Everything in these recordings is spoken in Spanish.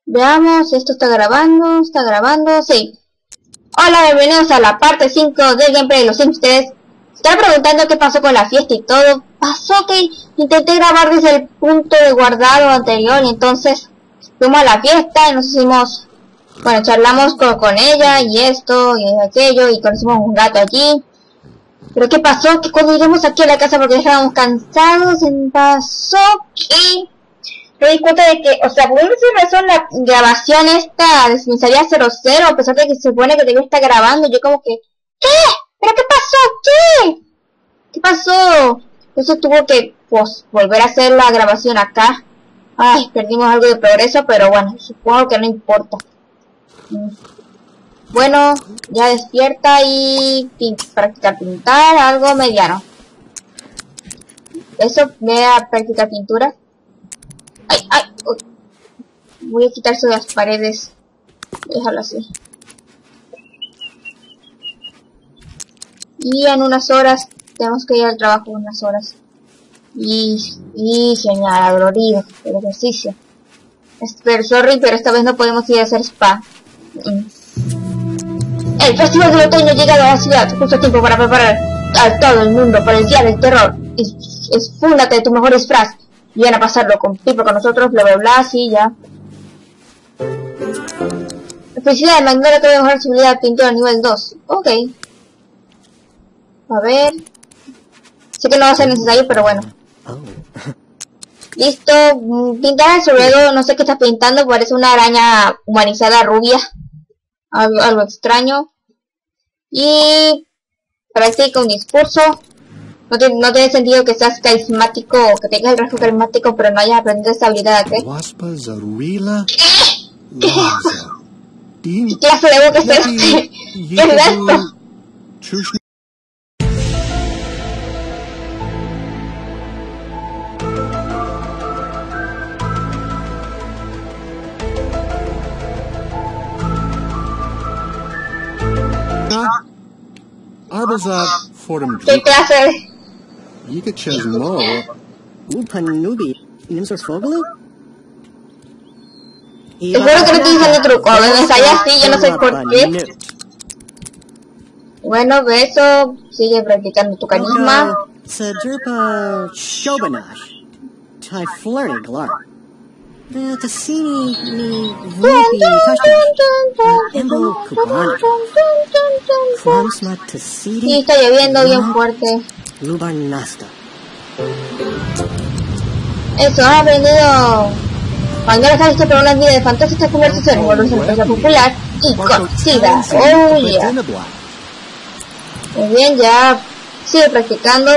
Veamos, esto está grabando, sí. Hola, bienvenidos a la parte 5 del gameplay de los Sims. Ustedes están preguntando qué pasó con la fiesta y todo. Pasó que intenté grabar desde el punto de guardado anterior y entonces fuimos a la fiesta y nos hicimos, bueno, charlamos con ella y esto y aquello y conocimos un gato allí. Pero qué pasó, que cuando llegamos aquí a la casa porque estábamos cansados, pasó que me di cuenta de que, o sea, por una razón la grabación esta me salía 00, a pesar de que se supone que debía estar grabando. Yo como que, ¿qué? ¿Pero qué pasó? ¿Qué? ¿Qué pasó? Entonces tuvo que, pues, volver a hacer la grabación acá. Ay, perdimos algo de progreso, pero bueno, supongo que no importa. Bueno, ya despierta y practicar pintar, algo mediano. Eso, voy a practicar pintura. Ay, ay, uy. Voy a quitarse las paredes. Déjalo así. Y en unas horas, tenemos que ir al trabajo en unas horas. Y genial, dolorido, el ejercicio. Pero sorry, pero esta vez no podemos ir a hacer spa. El Festival del Otoño llega a la ciudad justo a tiempo para preparar a todo el mundo para el Día del Terror. Esfúndate de tu mejor disfraz. Vienen a pasarlo con Pipo con nosotros, bla bla bla, así ya. Felicidades, Magnolia te voy a mejorar su habilidad de pintura a nivel 2. Ok. A ver. Sé que no va a ser necesario, pero bueno. Listo. Pintar el suelo, no sé qué estás pintando, parece una araña humanizada rubia. Algo extraño. Y practica un discurso. No tiene sentido que seas carismático o que tengas el rasgo carismático pero no hayas aprendido esta habilidad, ¿qué? ¿Qué clase de boca es este? ¿Qué es esto? ¿Qué clase de...? Seguro que no estoy usando truco, me ensayé así, yo no sé por qué. Bueno, beso, sigue practicando tu carisma. Sí, está lloviendo bien fuerte. Eso, has aprendido. Cuando estás listo para una vida de fantásticas conversaciones con una empresa popular y conocida. Oh, yeah. Muy bien, ya sigue practicando.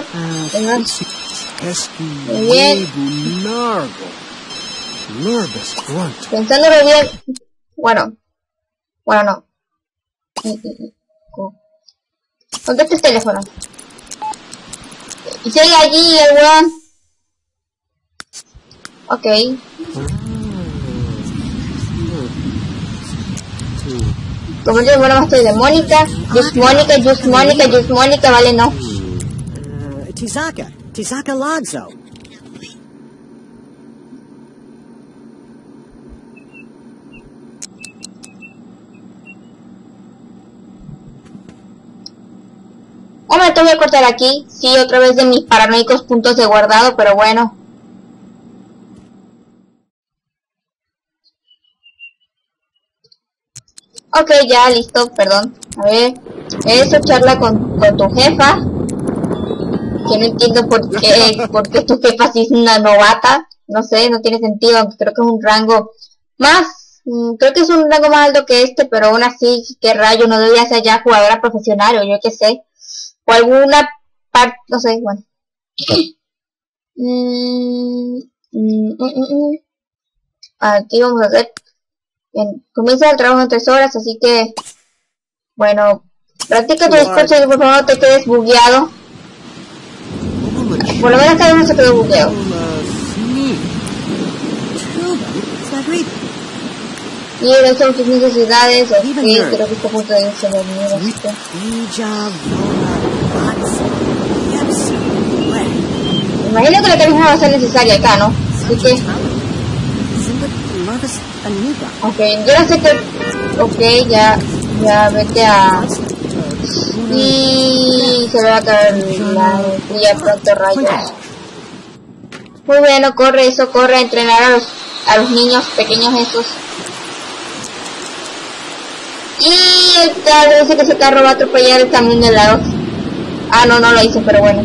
Muy bien. Pensándolo bien. Bueno, no. Contesta el teléfono. Y sigue allí el weón. Ok. Como yo bueno más estoy de Mónica. Just Mónica, vale, no. Tisaka Lagzo. Un momento, voy a cortar aquí. Sí, otra vez de mis paranoicos puntos de guardado, pero bueno. Ok, ya, listo, perdón. A ver, eso, charla con tu jefa. Que no entiendo por qué tu jefa sí es una novata. No sé, no tiene sentido, aunque creo que es un rango más... creo que es un rango más alto que este, pero aún así, qué rayo, no debería ser ya jugadora profesional o yo qué sé. O alguna parte, no sé, bueno. Aquí vamos a hacer. Bien, comienza el trabajo en 3 horas, así que, bueno, practica tu discurso y por favor no te quedes bugueado. Por lo menos cada uno se quedó bugueado. Y esas son tus necesidades, ok, creo que este punto de vista de mí, imagino que la carisma va a ser necesaria acá, ¿no? Así que... Ok, yo no sé qué... Ok, ya vete a... Y se le va a caer la energía pronto, rayos. Muy bueno, corre eso, corre a entrenar a los niños pequeños esos. Y el carro dice que ese carro va a atropellar el camión de helado. Ah, no lo hice, pero bueno.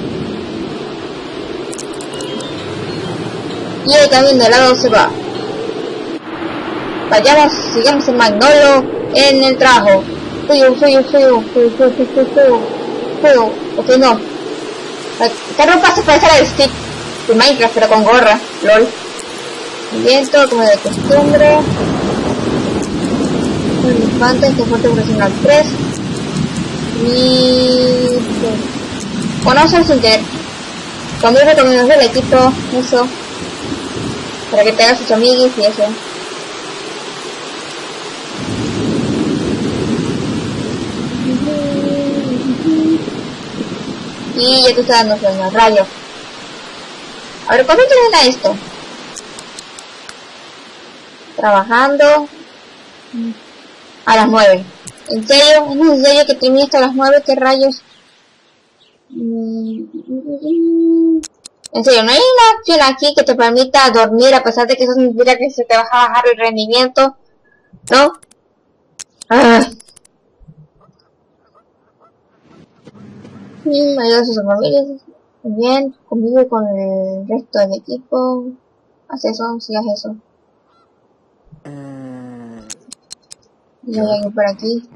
Y el camión de helado se va. Vayamos, sigamos en Magnolo en el trabajo. Fuego. Ok, no. El carro pasa para hacer el stick de Minecraft, pero con gorra. LOL. Viento, como de costumbre. Elefantes, que fuerte profesional 3. Y... conocer sin querer. Conmigo recomiendo el equipo, eso. Para que te hagas sus amiguis y eso. Y ya te está dando sueño, rayos. A ver, ¿cuándo termina esto? Trabajando a las 9. ¿En serio? ¿Es necesario que termine esto a las 9? ¿Qué rayos? En serio, ¿no hay una opción aquí que te permita dormir a pesar de que eso significa que se te va a bajar el rendimiento? ¿No? Me ayuda a sus familias. Muy bien, convive con el resto del equipo. Haz eso, si haz eso. Y hay alguien por aquí.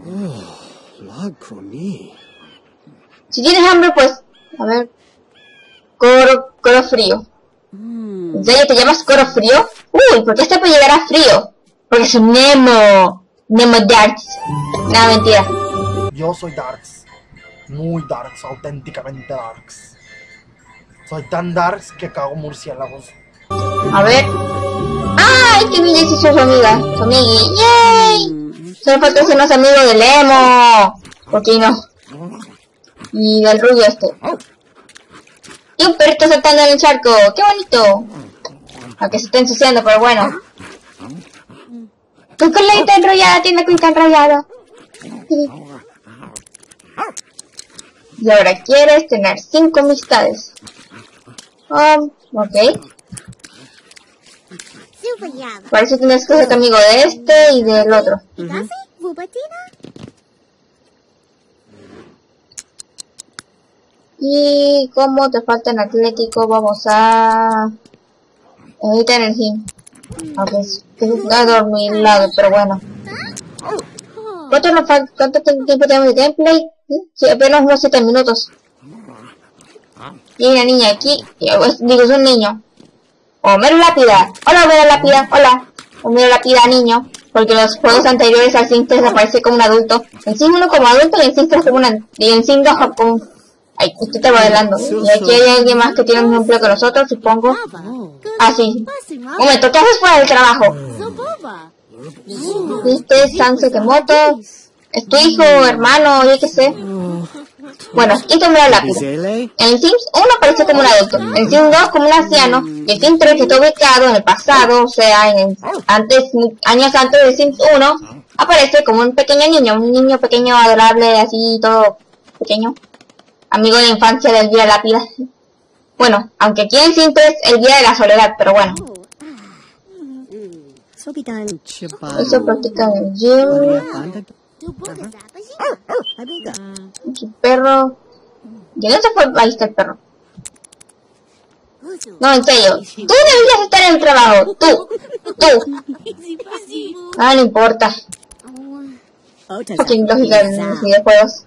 Si tienes hambre, pues, a ver. Coro frío. ¿En serio te llamas Coro frío? Uy, ¿por qué este puede llegar a frío? Porque es un Nemo Darks. Nada, mentira. Yo soy Darks. Muy Darks, auténticamente Darks. Soy tan Darks que cago murciélagos. A ver. ¡Ay, qué bien hizo su amiga! Su amigui. ¡Yay! Solo falta ser más amigo del Emo. ¿Por qué no? Y del rubio este. Y un perrito saltando en el charco. ¡Qué bonito! Aunque se está ensuciando, pero bueno. Tu colita enrollada, tiene colita enrollada. Y ahora quieres tener 5 amistades. Ok. Para eso tienes que ser amigo de este y del otro. Y como te falta en atlético, vamos a... necesita energía. Aunque es adormilado, pero bueno. ¿Cuánto tiempo tenemos de gameplay? Sí, apenas unos 7 minutos. Y hay una niña aquí. Digo, es un niño. Homero Lápida. Hola, Homero Lápida. Hola. Homero Lápida, niño. Porque en los juegos anteriores al Sims 3 aparece como un adulto. En Sims 1 como adulto y en Sims 3 como una... Y en Sims 2 como... Ay, estoy trabajando. Y aquí hay alguien más que tiene un empleo que nosotros, supongo. Ah, sí. Un momento, ¿qué haces fuera del trabajo? ¿Viste? San Sekemoto. ¿Es tu hijo, hermano, yo qué sé? Bueno, aquí tomé la lápida. En Sims 1 aparece como un adulto, en Sims 2 como un anciano, y en Sims 3 que está ubicado en el pasado, o sea, años antes de Sims 1, aparece como un niño pequeño, adorable, así, todo pequeño. Amigo de la infancia del Guía Lápida. Bueno, aunque aquí en Sims 3 el Guía de la Soledad, pero bueno. Eso practica en el gym. Aquí perro. ¿De dónde se fue? Ahí está el perro. No, en serio. Tú deberías estar en el trabajo. Tú. Ah, no importa. Fucking lógica en los videojuegos.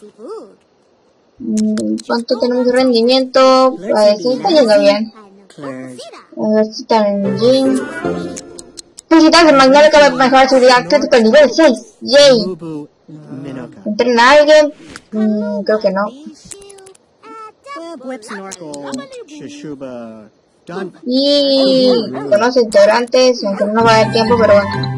¿Cuánto tenemos de rendimiento? A ver si está yendo bien. A ver si está en el gym. Felicidades, Magnolia acaba de mejorar su vida crítica al nivel 6. Yay. ¿Entrena a alguien? Creo que no. Y conoce integrantes, aunque no va a haber tiempo, pero bueno.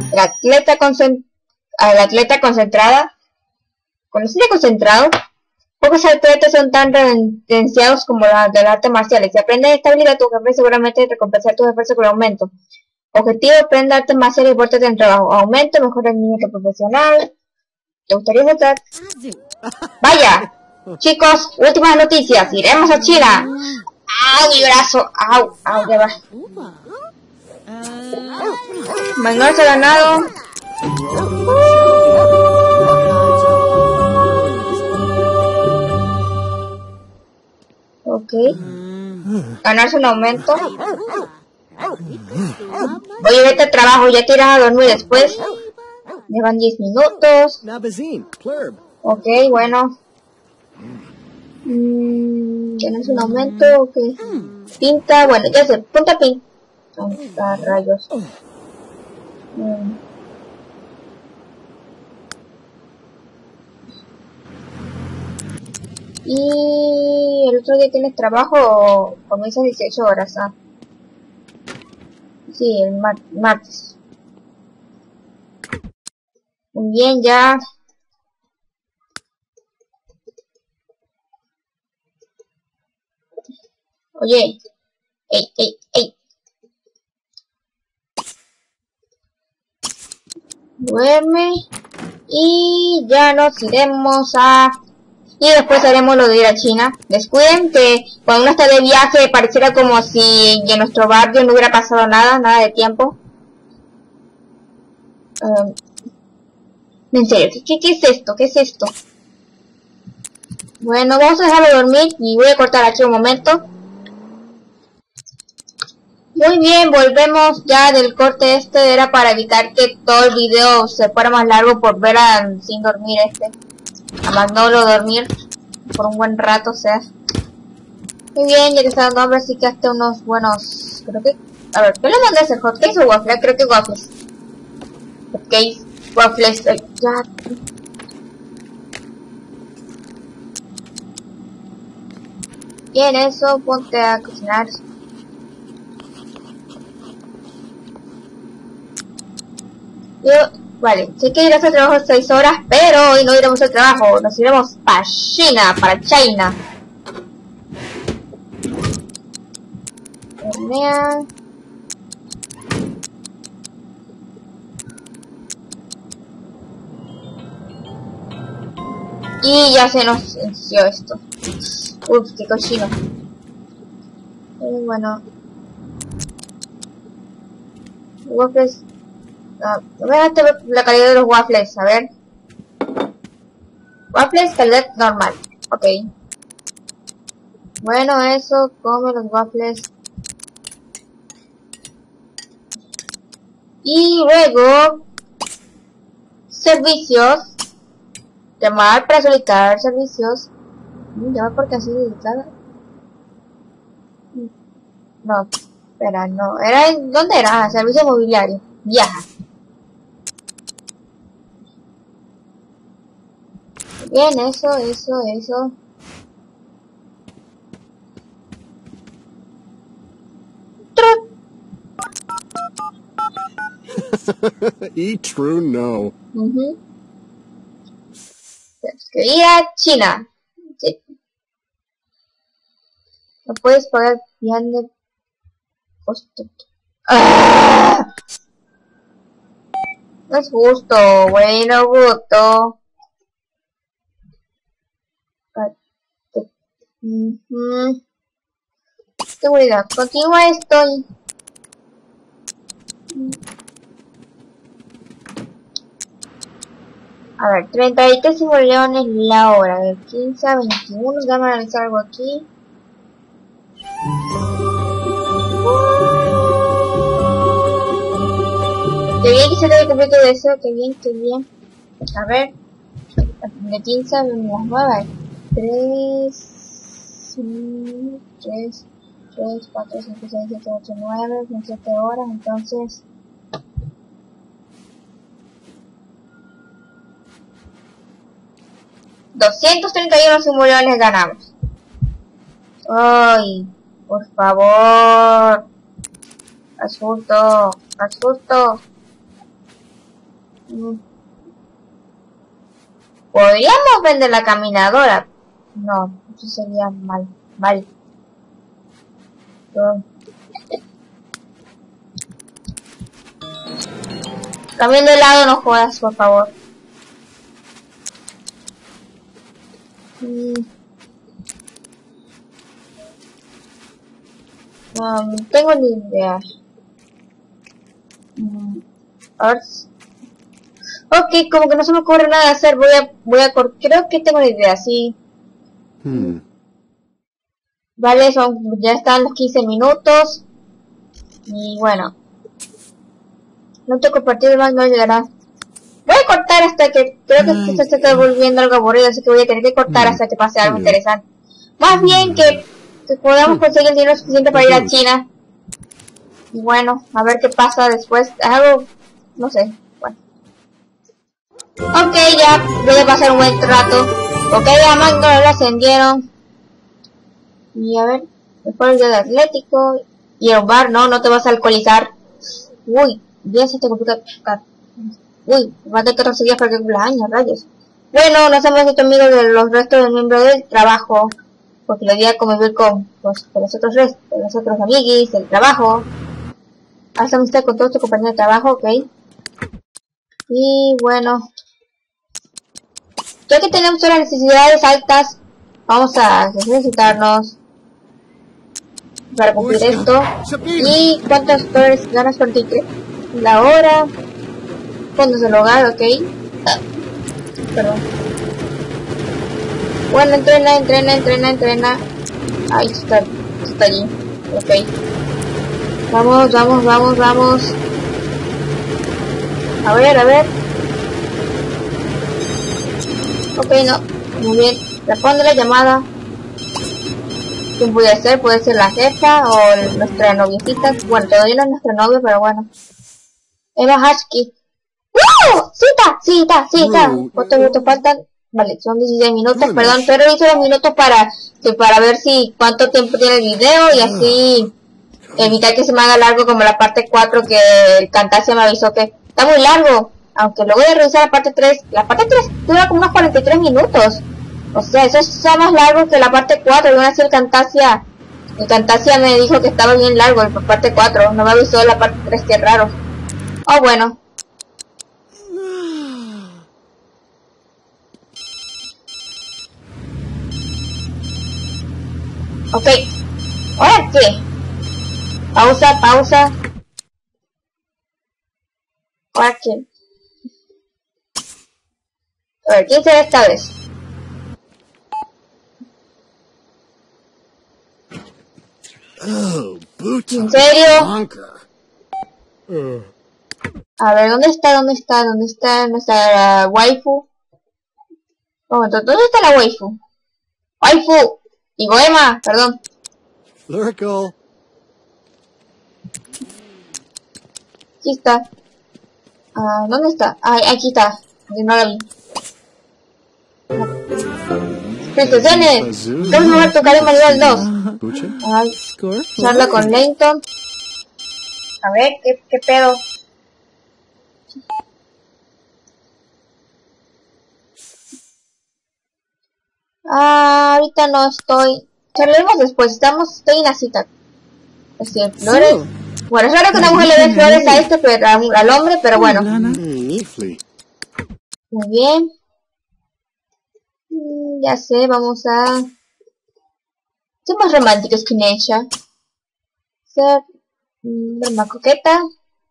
El atleta concentrada. ¿Conocida concentrado? Pocos atletas son tan reverenciados como los del arte marcial. Si aprendes esta habilidad, tu jefe seguramente te recompensará tus esfuerzos con aumento. Objetivo, aprende arte marciales y fuertes en trabajo. Aumento, mejor rendimiento profesional. ¿Te gustaría aceptar? ¡Vaya! Chicos, últimas noticias. Iremos a China. ¡Au, mi brazo! ¡Au! ¡Au, ya va! Menor se ha ganado. Ok. Ganarse un aumento. Voy a vete al trabajo, ya te irás a dormir después. Llevan 10 minutos. Ok, bueno. Ganarse un aumento, ok. Pinta, bueno, ya sé, punta pinta. Rayos. Y el otro día tienes trabajo o comienzas 18 horas, ¿ah? Sí, el martes. Muy bien, ya. Oye. Ey. Duerme. Y ya nos iremos a... Y después haremos lo de ir a China. Descuiden que cuando uno está de viaje pareciera como si en nuestro barrio no hubiera pasado nada de tiempo. En serio, ¿qué es esto? ¿Qué es esto? Bueno, vamos a dejarlo dormir y voy a cortar aquí un momento. Muy bien, volvemos ya del corte. Era para evitar que todo el video se fuera más largo por ver sin dormir además no lo dormir por un buen rato, o sea. Muy bien, ya que está dando hambre, así que hasta unos buenos, creo que, a ver, ¿qué le mandé a hacer? ¿Hotcakes o waffles? Creo que waffles. Hotcakes, waffles, ya. Bien, eso, ponte a cocinar. Vale, sé que irás al trabajo 6 horas, pero hoy no iremos al trabajo, nos iremos para China, Y ya se nos enció esto. Ups, qué cochino. Bueno. Waffles. La calidad de los waffles, a ver. Waffles, calidad normal. Ok. Bueno, eso, come los waffles. Y luego, servicios. Llamar para solicitar servicios. Llamar porque así dedicada. No, espera, no. ¿Dónde era? Servicio mobiliario. Viaja. Bien, eso. True, no. Quería China. Sí. No puedes pagar bien de costo. ¡Ah! No es justo, bueno, voto. Seguridad, continúa esto. A ver, 33 simoleones la hora, de 15 a 21, déjame analizar algo aquí. Qué bien que se debe cumplir tu deseo, qué bien. A ver, de 15 a las 9, 3, 4, 5, 6, 7, 8, 9, son 7 horas, entonces... $231 simoleones ganamos. Ay, por favor. Asunto. ¿Podríamos vender la caminadora? No, eso sería mal. Cambiando de lado, no jodas, por favor. Tengo ni idea. Arts. Ok, como que no se me ocurre nada de hacer. Creo que tengo una idea, sí. Vale, ya están los 15 minutos. Y bueno. No tengo compartir el banco, no llegará. Voy a cortar hasta que... Creo que esto se está volviendo algo aburrido, así que voy a tener que cortar hasta que pase algo interesante. Más bien que podamos conseguir el dinero suficiente para ir a China. Y bueno, a ver qué pasa después. Algo... no sé. Bueno. Ok, ya voy a pasar un buen rato. Ok, a Magno lo ascendieron. Y a ver, después el día de Atlético. Y el bar, no te vas a alcoholizar. Uy, ya se te complica. Uy, más de 14 días para que cumpla años, rayos. Bueno, nos hemos hecho amigos de los restos de miembros del trabajo. Porque le di a convivir con los otros amiguis del trabajo. Haz amistad con todos tus compañeros de trabajo, ok. Y bueno, ya que tenemos todas las necesidades altas, vamos a ejercitarnos para cumplir esto. ¿Y cuántos dólares ganas por ticket? La hora, fondos del hogar, ok. Perdón. Bueno, entrena. Ahí está allí, ok. Vamos. A ver. Ok, no. Muy bien. Responde la llamada. ¿Quién puede ser? Puede ser la jefa o nuestra noviecita. Bueno, todavía no es nuestra novia, pero bueno. Eva Hashki. ¡Woo! ¡Cita! ¿Cuántos minutos faltan? Vale, son 16 minutos, perdón. Pero hice los minutos para ver si cuánto tiempo tiene el video y así evitar que se me haga largo como la parte 4 que el Camtasia me avisó que está muy largo. Aunque luego de revisar la parte 3, la parte 3 dura como unos 43 minutos. O sea, eso está más largo que la parte 4. Y aún así el Camtasia me dijo que estaba bien largo la parte 4. No me avisó la parte 3, qué raro. Oh, bueno. Ok. ¿Ahora qué? Pausa. ¿Ahora qué? A ver, ¿quién será esta vez? ¿En serio? A ver, ¿dónde está nuestra waifu? ¿Dónde está la waifu? ¡Waifu! Digo Emma, perdón. Lyrical. Aquí está. ¿Dónde está? Aquí está. No la vi. Presentaciones. Vamos a jugar tocar en nivel 2. Charla con Leighton. A ver, ¿qué pedo? Ahorita no estoy. Charlemos después. Estoy en la cita. Así, flores. Bueno, es raro que una mujer le dé flores a pero al hombre, pero bueno. Muy bien. Ya sé, vamos a ser más románticos que ella. Ser más coqueta.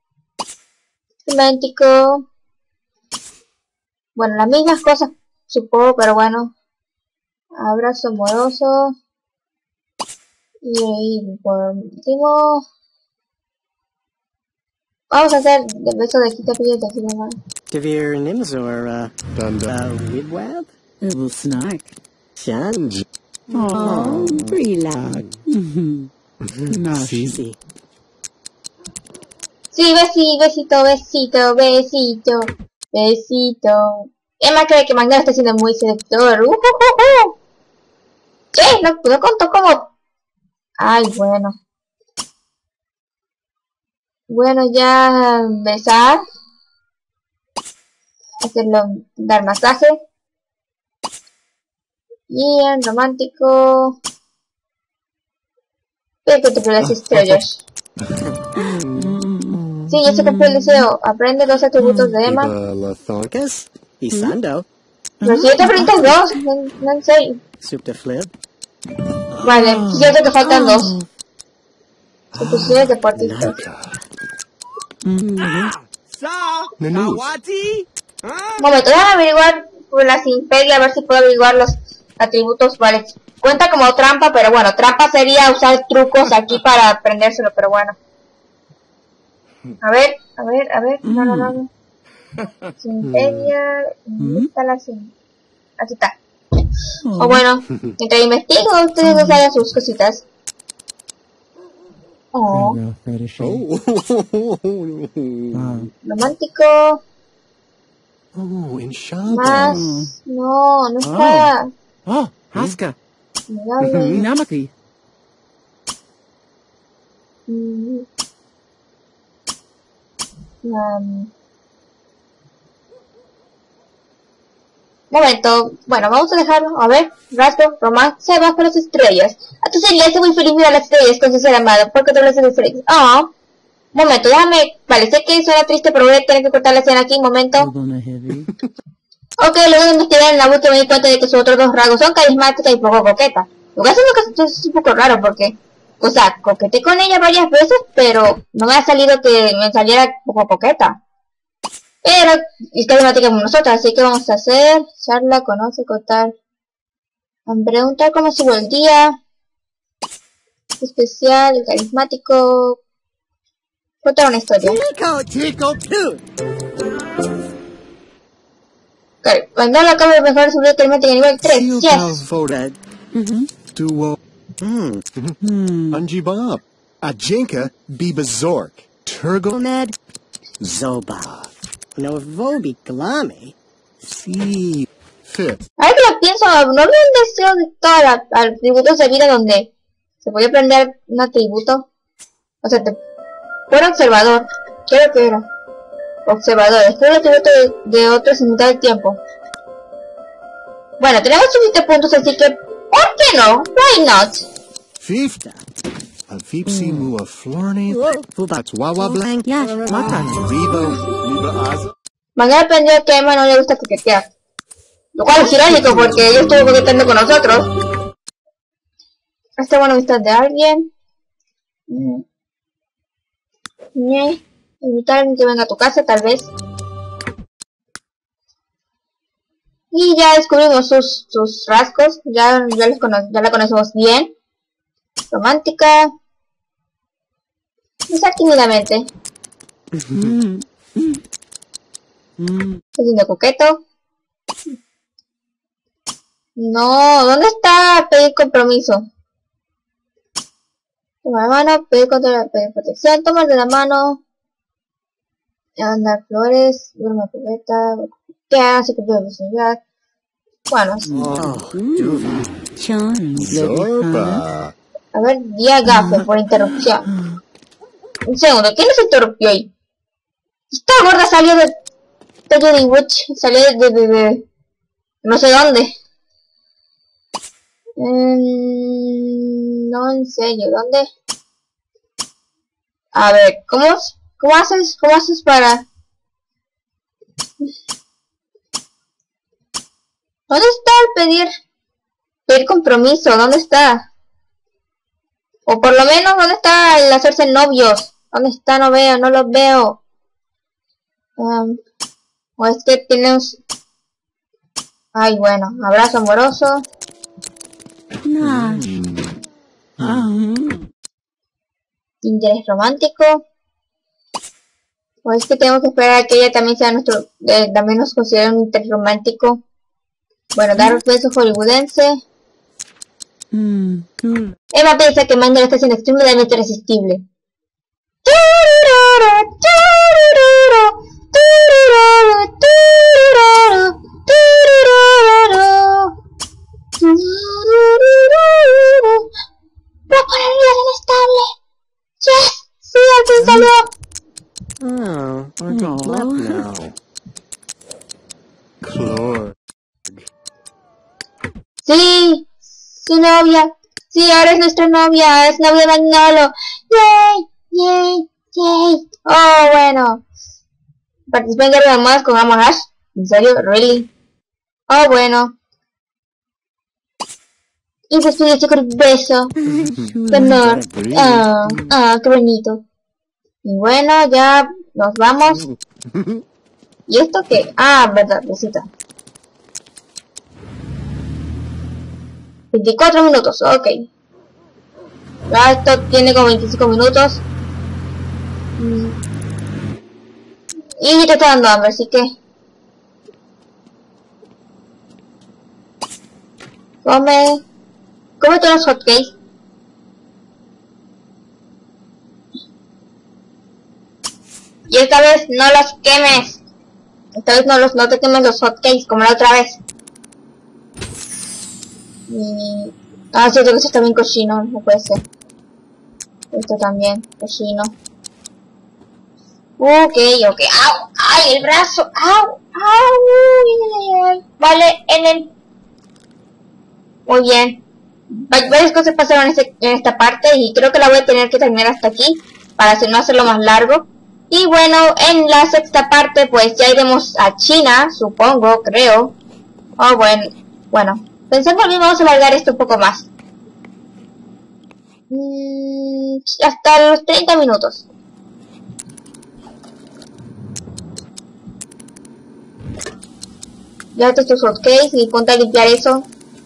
Romántico. Bueno, las mismas cosas, supongo, pero bueno. Abrazo amoroso. Y por último, vamos a hacer el beso de Quita Pilleta aquí nomás. Devere Nimzor, Widwab? Snark. Shanj. Oh, Brelag. Sí. Sí, besito. Emma cree que Magneto está siendo muy seductor. ¿Qué? No contó como... Ay, bueno. Bueno, ya besar. Dar masaje. Bien, romántico. Pero que te las estrellas. Sí, ya se cumplió el deseo. Aprende 2 atributos de Emma. Lathorcus, Isando, Pero si ya te aprendes 2, no en serio. Suptaflip, Vale, fíjate que faltan 2. Suposiciones deportistas. Nanus. Un momento, déjame averiguar por la Simpedia a ver si puedo averiguar los atributos. Vale, cuenta como trampa, pero bueno, trampa sería usar trucos aquí para aprendérselo, pero bueno. A ver. No. Simpedia, ¿dónde está la Simpedia? Aquí está. O bueno, mientras investigo, ustedes les hagan sus cositas. Oh, romántico. Oh, Enchanta. Más. No está. Haska, Amigable. Namaki, Momento, bueno, vamos a dejarlo. A ver, rasgo, romance, bajo las estrellas. A tu sería muy feliz mirar las estrellas con su ser amado, porque tú lo haces feliz. Momento, déjame. Vale, sé que suena triste, pero voy a tener que cortar la escena aquí. Momento. Ok, luego de investigar en la búsqueda me di cuenta de que sus otros 2 rasgos son carismática y poco coqueta. Lo que hace es un poco raro porque, o sea, coqueté con ella varias veces, pero no me ha salido que me saliera poco coqueta. Pero es carismática como nosotros, así que vamos a hacer charla, conoce, contar, preguntar cómo estuvo el día, especial, carismático, contar una historia. Cuando la acabo de mejorar sobre carismática nivel 3, yes. Duo. Anjibab. Ajinka Bibazork. Turgomed. Zoba, Novobi Glami, Sí. Fit. Ahora que lo pienso, ¿no había un deseo de todos los atributos de vida donde se podía aprender un atributo? O sea, fuera observador. Creo que era observador. Es que era el atributo de otros en mitad del tiempo. Bueno, tenemos suficientes puntos, así que ¿por qué no? Why not? Fifta. Avipsi Mua Florni. Fubat, Wawa Blank. Yash, Matan, Riba Az. Mañana aprendió que a Emma no le gusta coquetear. Lo cual es irónico porque ella estuvo coqueteando con nosotros. Está bueno vistas de alguien. Invitar a alguien que venga a tu casa, tal vez. Y ya descubrimos sus rasgos. Ya la conocemos bien. Romántica. Besar tímidamente. Siendo coqueto. No, ¿dónde está pedir compromiso? Tomar la mano, pedir protección, tomar de la mano, andar flores, ver una cubeta, que hace que pueda posibilidad. Bueno, Zorba. a ver, día gafe por interrupción. Un segundo, ¿quién nos interrumpió ahí? Esta gorda salió de Judy Witch, salió de no sé dónde. No, en serio, ¿dónde? A ver, ¿cómo haces para? ¿Dónde está el pedir compromiso? ¿Dónde está? O por lo menos, ¿dónde está el hacerse novios? ¿Dónde está? No los veo. O es que tienes... Ay, bueno, abrazo amoroso. Interés romántico. O es que tenemos que esperar a que ella también sea también nos considere un interés romántico. Bueno, dar un beso hollywoodense. Emma piensa que Mandel está siendo extremadamente irresistible. ¡Voy a poner vida inestable! ¡Yes! ¡Sí, al fin salió! Clor. ¡Sí! ¡Su novia! ¡Sí, ahora es nuestra novia! ¡Es novia de Magnolo! ¡Yay! ¡Yay! Yay. Oh, bueno. Participé en guerra de modas con Amon Ash. ¿En serio? ¿Really? Oh, bueno. Y se estudia este con beso. De honor. Qué bonito. Y bueno, ya nos vamos. ¿Y esto qué? Ah, verdad, visita. 24 minutos, ok. Ya esto tiene como 25 minutos. Y te está dando hambre, así que... Cómete unos hotcakes. Y esta vez no los quemes. Esta vez no te quemes los hotcakes como la otra vez. Y... Ah, cierto que esto está bien cochino, no puede ser. Esto también, cochino. Ok. ¡Au! ¡Ay, el brazo! ¡Au! ¡Au! Vale, Muy bien. Varias cosas pasaron en esta parte y creo que la voy a tener que terminar hasta aquí para no hacerlo más largo. Y bueno, en la sexta parte pues ya iremos a China, supongo, creo. Oh, bueno. Pensé que vamos a alargar esto un poco más. Hasta los 30 minutos. Ya estos hotcakes y ponte a limpiar eso.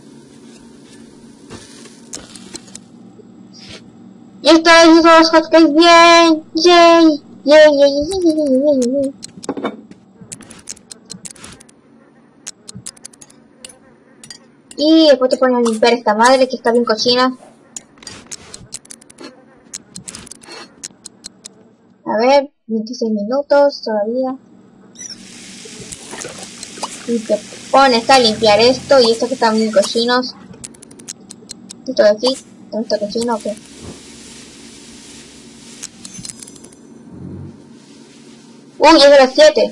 Y estos son los hotcakes bien. Yay. Y después te pones a limpiar esta madre que está bien cochina. A ver, 26 minutos todavía. Y te pones a limpiar esto y esto que están bien cochinos. Esto de aquí, ¿está cochino o qué? Uy, es de las 7.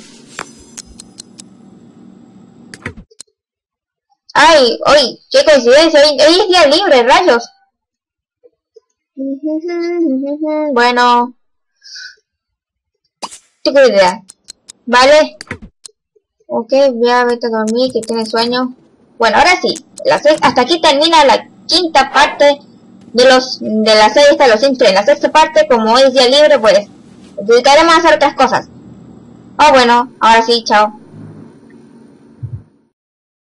Ay, hoy, qué coincidencia, hoy es día libre, rayos. Bueno. Qué idea. Vale. Ok, voy a vete a dormir, que tiene sueño. Bueno, ahora sí. Hasta aquí termina la quinta parte de la serie de los Sims 3. En la sexta parte, como hoy es día libre, pues dedicaremos a hacer otras cosas. Oh, bueno, ahora sí, chao.